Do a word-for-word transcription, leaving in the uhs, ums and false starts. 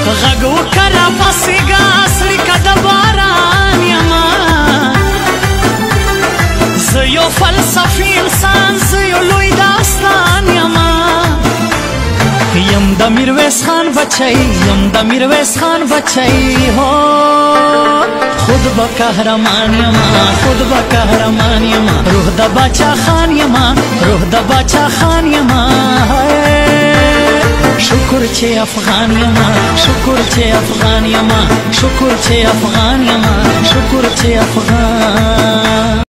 غږ وکړه پسېږه سړي که د باران یمه زه یو فلسفي انسان زه یو لوی داستان یمه یم د میرویس خان بچی یم د میرویس خان بچی هو خود به قهرمان یما خود به قهرمان یما روح د باچا خان یما روح د باچا خان یما شکر چې افغان یما شکر چې افغان یما شکر چې افغان یما شکر چې افغان